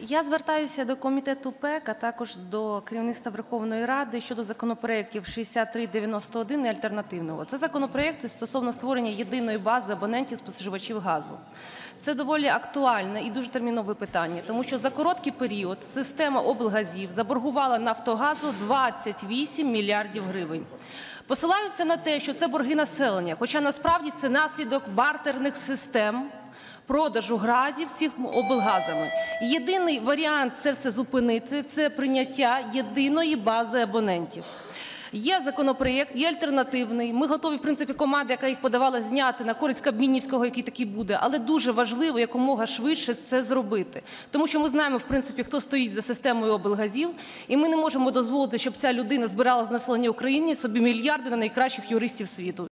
Я звертаюся до комітету ПЕК, а також до керівництва Верховної Ради щодо законопроєктів 6391 і альтернативного. Це законопроєкти стосовно створення єдиної бази абонентів-споживачів газу. Це доволі актуальне і дуже термінове питання, тому що за короткий період система облгазів заборгувала «Нафтогазу» 28 мільярдів гривень. Посилаються на те, що це борги населення, хоча насправді це наслідок бартерних систем продажу газів цих облгазами. Єдиний варіант це все зупинити – це прийняття єдиної бази абонентів. Є законопроєкт, є альтернативний. Ми готові, в принципі, команда, яка їх подавала, зняти на користь Кабмінівського, який такий буде. Але дуже важливо якомога швидше це зробити. Тому що ми знаємо, в принципі, хто стоїть за системою облгазів. І ми не можемо дозволити, щоб ця людина збирала з населення України собі мільярди на найкращих юристів світу.